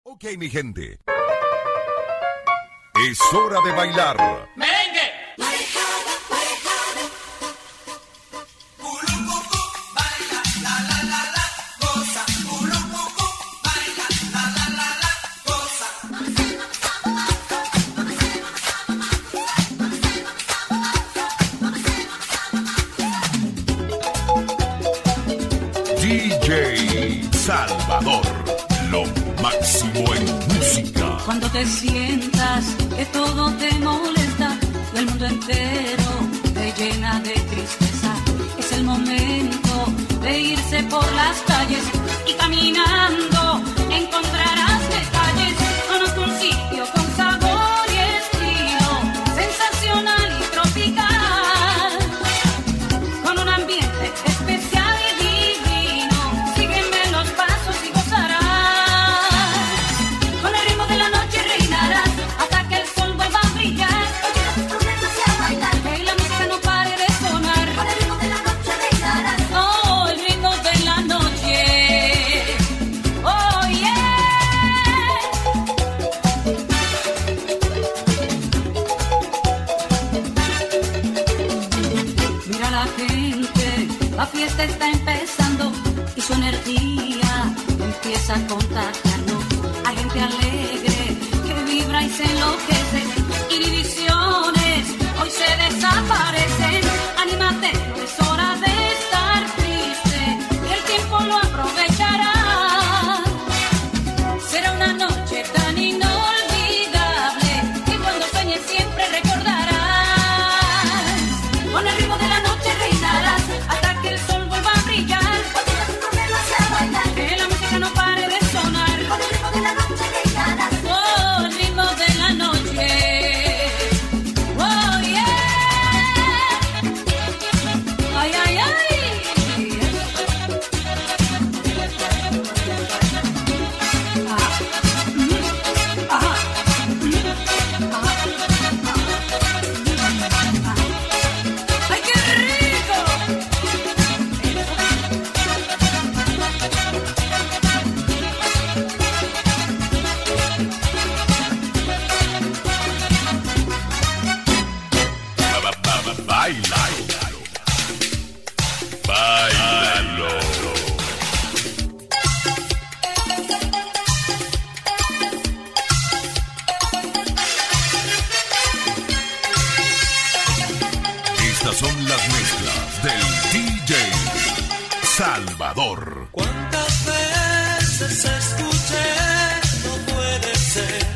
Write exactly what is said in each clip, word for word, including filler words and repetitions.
Ok, mi gente. Es hora de bailar. ¡Merengue! D J Salvador, lo máximo en música. Cuando te sientas que todo te molesta y el mundo entero te llena de tristeza, es el momento de irse por las calles y caminando encontrarás detalles. Conozco un sitio con sabor y estilo sensacional y tropical, con un ambiente especial y divino. Sígueme los pasos y gozarás. Con el ritmo de la noche reinarás hasta que el sol vuelva a brillar. Que la música no pare de sonar. Con el ritmo de la noche reinarás. Oh, el ritmo de la noche. Oh, yeah. Mira la gente, la fiesta está empezando y su energía empieza a contagiarnos. Hay gente alegre que vibra y se enloquece. Inhibiciones hoy se desaparecen. Anímate, no es hora de estar triste, que el tiempo lo aprovechará. Será una noche tan inolvidable que cuando sueñes siempre recordarás. Con el ritmo de la noche reinarás hasta que el sol vuelva a brillar. Que la música no pare de sonar. Con el ritmo de la noche reinarás. Oh, el ritmo de la noche. Oh, yeah. Ay, ay, ay. Ah, mm, ah, mm, ah, ah. ¡Ay, qué rico! Ba, ba, ba, ba, Baila. Bailalo. Estas son las mezclas del D J Salvador. ¿Cuántas veces escuché? No puede ser,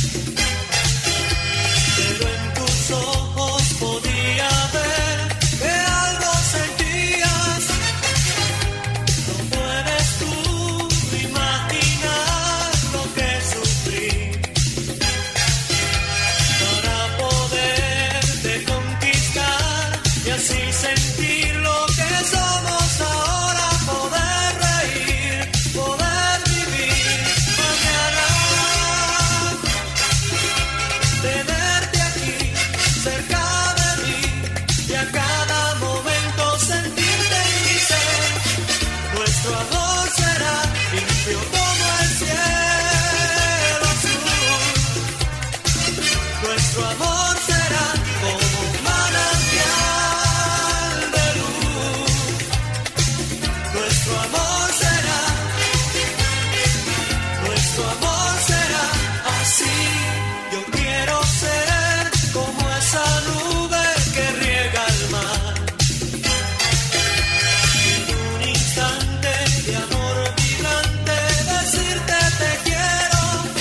pero en tus ojos podía ver que algo sentías. No puedes tú imaginar lo que sufrí para poderte conquistar y así sentir lo que somos ahora, poder reír, poder vivir mañana, tenerte aquí cerca de mí y a cada momento sentirte en mi ser. Nuestro amor será limpio como el cielo azul. Nuestro amor será como un manantial de luz. Nuestro amor será, nuestro amor será así. Yo quiero ser como esa nube que riega el mar. En un instante de amor vibrante decirte te quiero.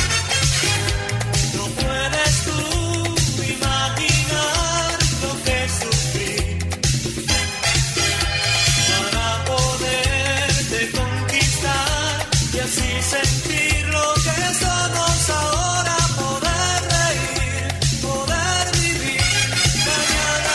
No puedes tú imaginar lo que sufrí para poderte conquistar y así sentir lo que somos ahora, poder reír, poder vivir mañana,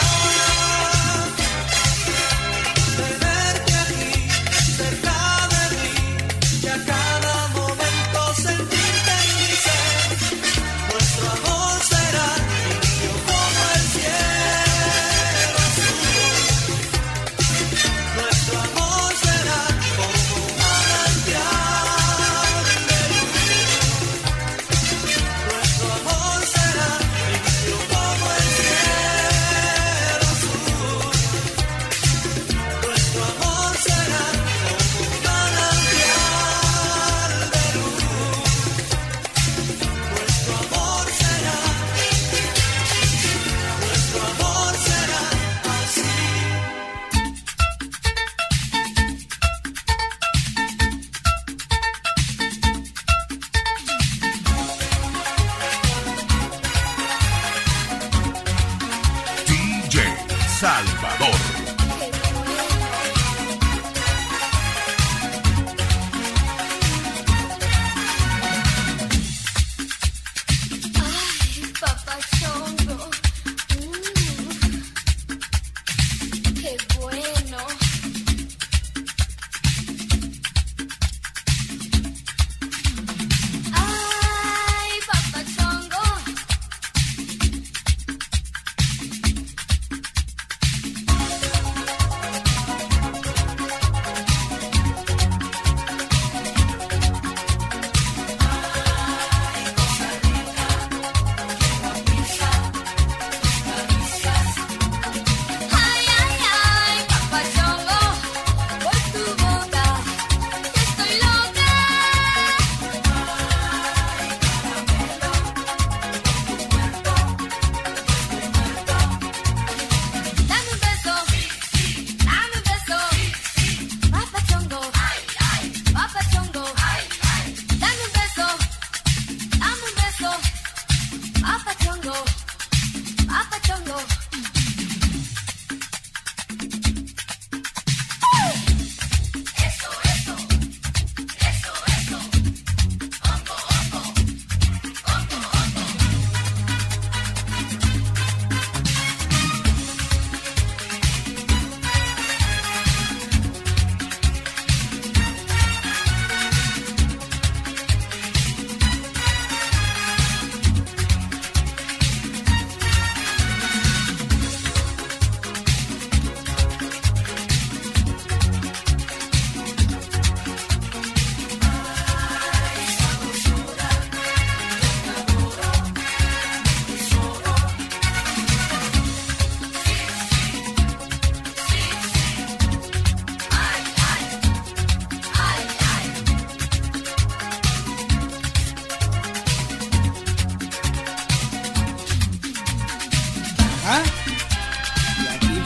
tenerte aquí cerca de mí y a cada momento sentirte en mi ser. Nuestro amor será limpio como el cielo azul. Nuestro amor será como un manantial de luz.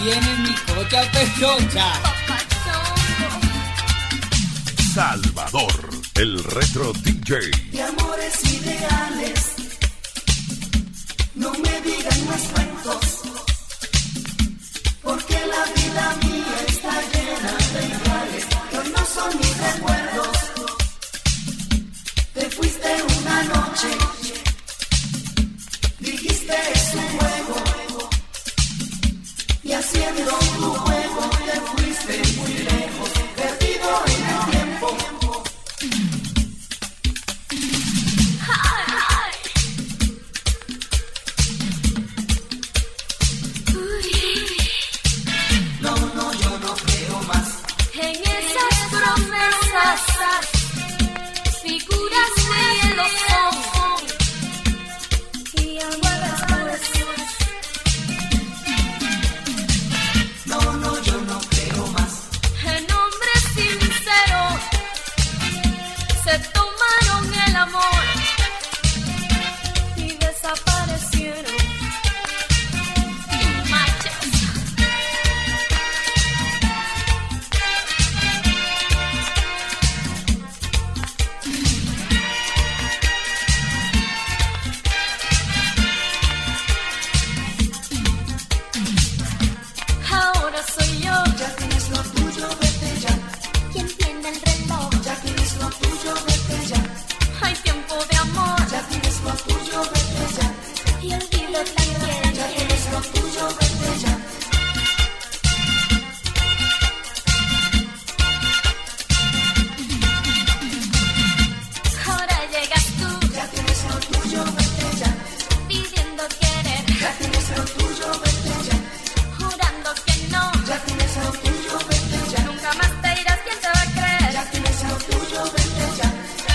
viene mi cocha pechocha. Salvador, el retro D J. De amores ideales, no me digan más cuentos, porque la vida mía está llena de iguales, que hoy no son mis recuerdos. Te fuiste una noche, dijiste es un juego, y haciendo tu juego te fuiste muy lejos, perdido en el tiempo. No, no, yo no creo más En esas promesas, figuras de hielo son, y agua después. No, no, yo no creo más. En hombres sinceros se tomaron el amor y desaparecieron. Machos. Ahora soy yo. Ya tienes lo tuyo, vete ya. ¿Quién tiene el reloj? Ya tienes lo tuyo, vete ya. Hay tiempo de amor Ya tienes lo tuyo, vete ya. y olvido también. Ya tienes lo tuyo, vete ya. Ahora llegas tú Ya tienes lo tuyo, vete ya. pidiendo querer, Ya tienes lo tuyo, vete ya. jurando que no. Ya tienes lo tuyo, vete ya. Nunca más te irás, ¿quién te va a creer? Ya tienes lo tuyo, vete ya.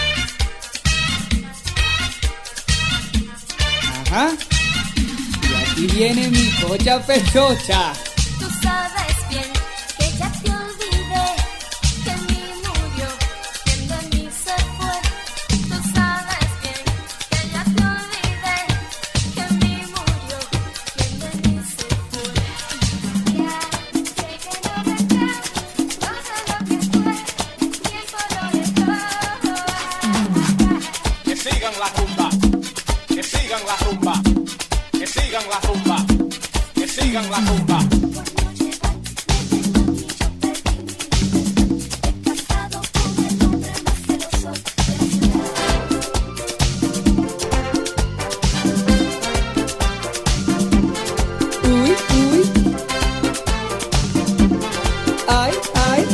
Ajá. Y aquí viene mi cocha pechocha. Tú sabes bien que ya te olvidé, que mi murió, quien de mí se fue. Tú sabes bien que ya te olvidé, que mi murió, quien de mí se fue. Ya sé que no vendrás, no sé lo que fue, tiempo lo dejó. Que sigan la rumba, que sigan la rumba, que sigan la rumba, que sigan la rumba. Uy, uy. Ay, ay.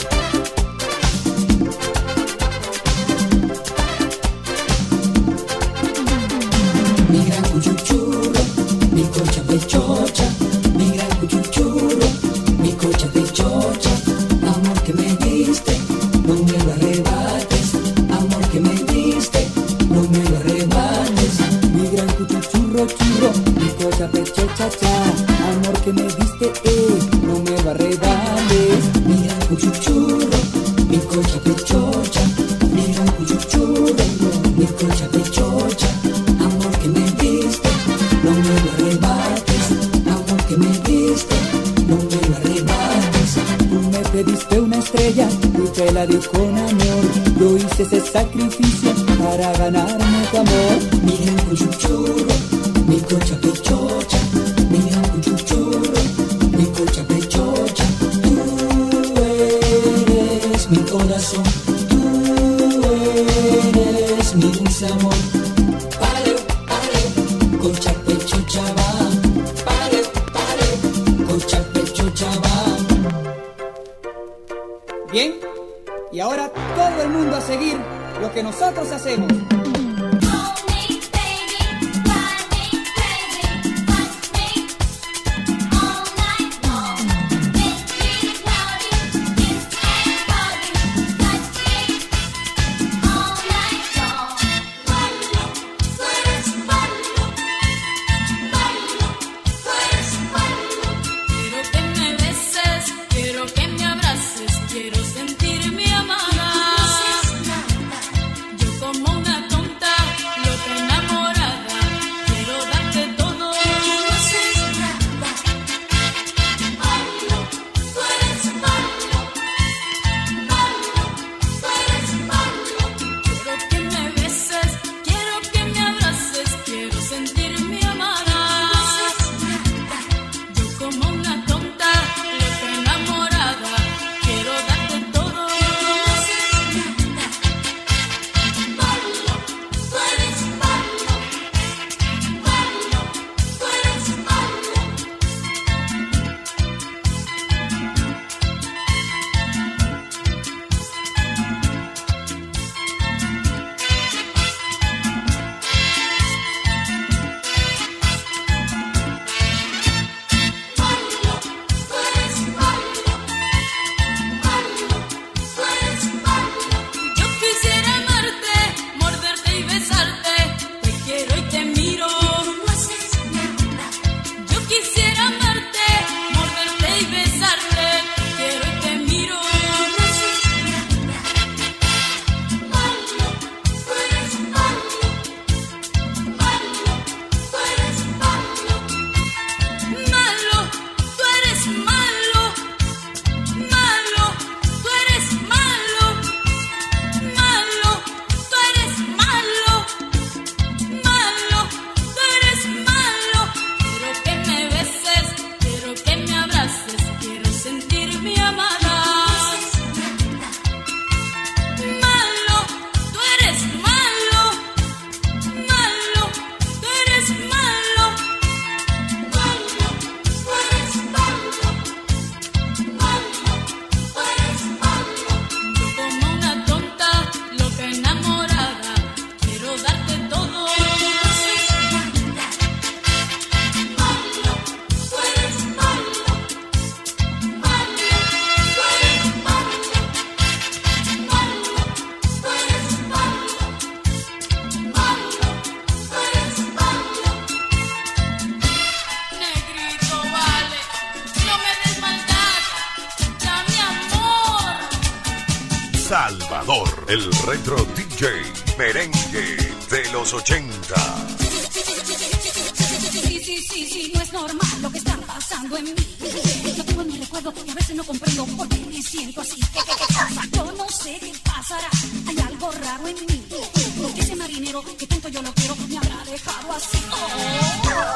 Mi gran cuchuchurro, mi cocha pechocha, mi gran cuchuchurro, mi cocha pechocha. Amor que me diste, no me lo arrebates. Amor que me diste, no me lo arrebates. Mi gran cuchuchurro, churro, mi cocha pechocha, cha. Amor que me diste, eh, no me lo arrebates. Mi gran cuchuchurro, mi cocha pechocha, mi gran cuchuchurro, mi cocha pechocha. Amor que me diste, no me lo arrebates. Amor que me diste, no me lo arrebates. Tú me pediste una estrella y te la di con amor. Yo hice ese sacrificio para ganarme tu amor. Mi gran cuchuchurro, mi cocha pechocha, mi gran cuchuchurro, mi cocha pechocha. Tú eres mi corazón, tú eres mi dulce amor. Pare, pare, cocha pechocha va. Pare, pare, cocha pechocha va. Bien, y ahora todo el mundo a seguir lo que nosotros hacemos. Quiero que me beses, quiero que me abraces, quiero sentirme amada. Yo como una El retro D J merengue de los ochenta. Sí, sí, sí, sí, no es normal lo que está pasando en mí. Yo tengo en mi recuerdo y a veces no comprendo por qué me siento así. ¿Qué, qué, qué pasa? Yo no sé qué pasará, hay algo raro en mí. Porque ese marinero que tanto yo lo quiero me habrá dejado así. Oh.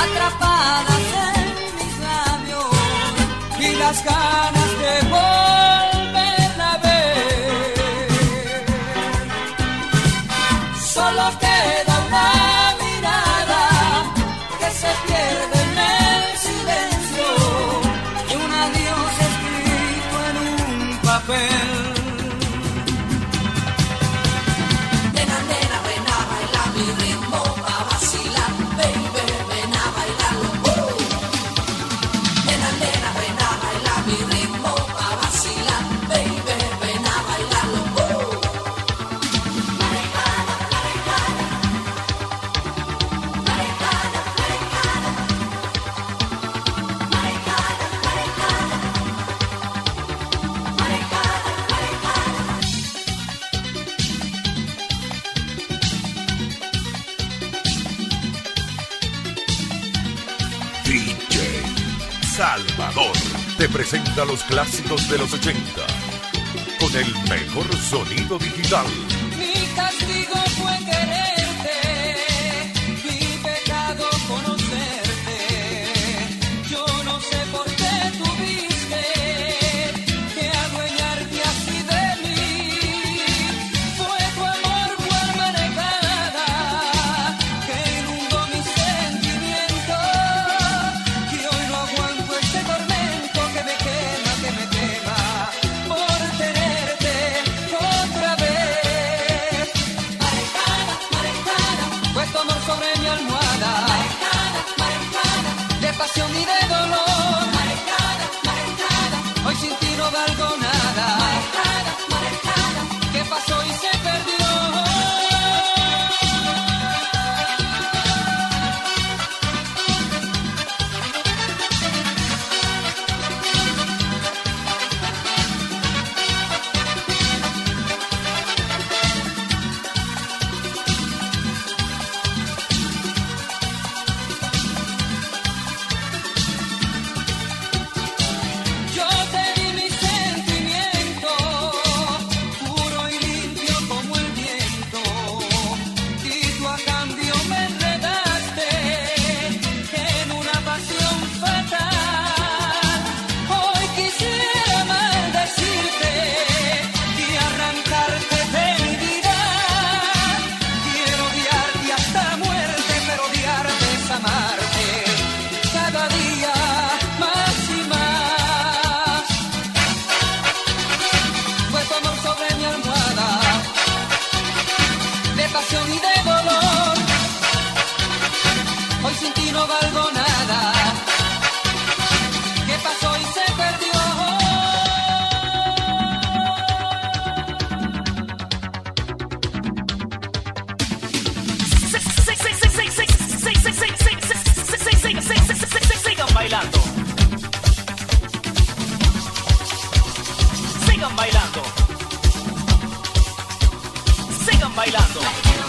atrapadas en mis labios y las ganas de volverla a ver. Solo queda una mirada que se pierde en el silencio y un adiós escrito en un papel. Salvador te presenta los clásicos de los ochenta con el mejor sonido digital. Mi castigo fue quererte, mi pecado conocerte. Yo no sé por qué tuviste que adueñarte así de mí. Fue tu amor, fue manejada que inundó mis sentimientos y hoy no aguanto este tormento que me quema, que me quema por tenerte otra vez. Marejada, marejada, fue tu amor sobre mi almohada. Marejada, marejada, de pasión y de dolor. Marejada, marejada, hoy sin ti no valgo nada. Marejada, marejada, ¿qué pasó y se perdió? Yo te di mi sentimiento, puro y limpio como el viento, y tú a cambio me enredaste en una pasión fatal. Hoy quisiera maldecirte y arrancarte de mi vida. Quiero odiarte hasta la muerte, pero odiarte es amarte cada día más y más. Fue tu amor sobre mi almohada, de pasión y de dolor. Hoy sin ti no valgo nada. ¿Qué pasó y se perdió? Sigan bailando. Sigan bailando. Sigan bailando.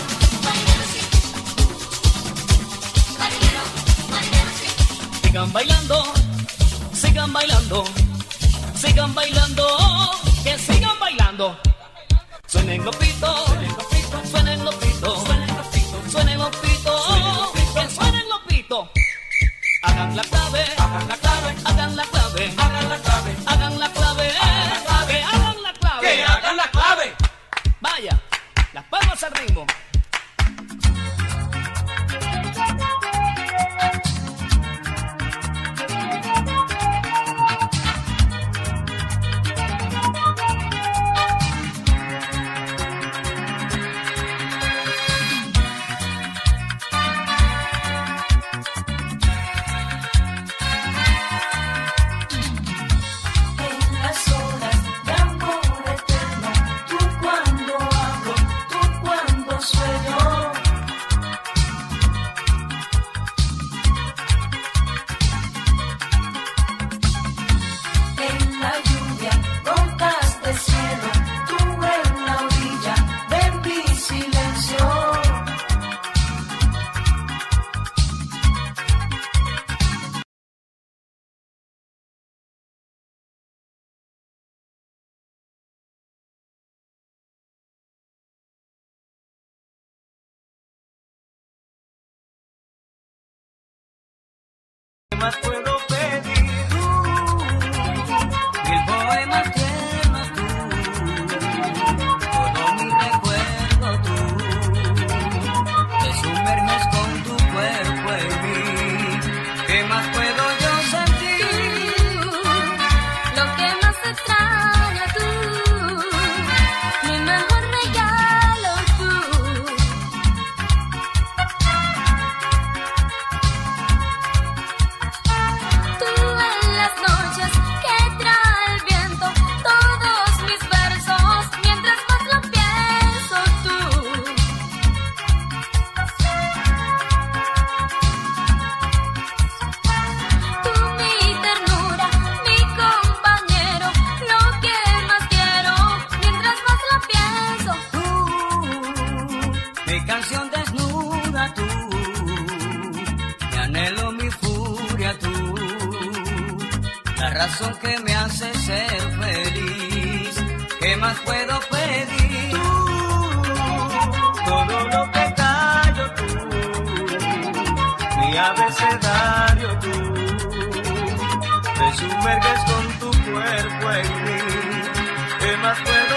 Sigan bailando. Sigan bailando. Sigan bailando. Que sigan bailando. Suenen los pitos. Suenen los pitos. Suenen los pitos. Que suenen los pitos. Hagan la clave, hagan la clave, hagan la clave, hagan la clave, hagan la clave, que hagan la clave, ¡Que hagan la clave! Vaya, las palmas al ritmo. más puedo pedir? Tú, Mil poemas tiernos tú, todo mi recuerdo tú, te sumerges con tu cuerpo en mí. ¿Qué más puedo yo sentir? Lo que más extraña tú, mi mejor regalo tú. Tú en las noches que trae el viento, todos mis versos, mientras más lo pienso tú. Tú mi ternura, mi compañero, lo que más quiero, mientras más lo pienso. Tú, mi canción desnuda tú, mi anhelo, mi furia tú, la razón que me hace ser feliz. ¿Qué más puedo pedir? tú, todo lo que callo tú, mi abecedario tú, te sumerges con tu cuerpo en mí. ¿Qué más puedo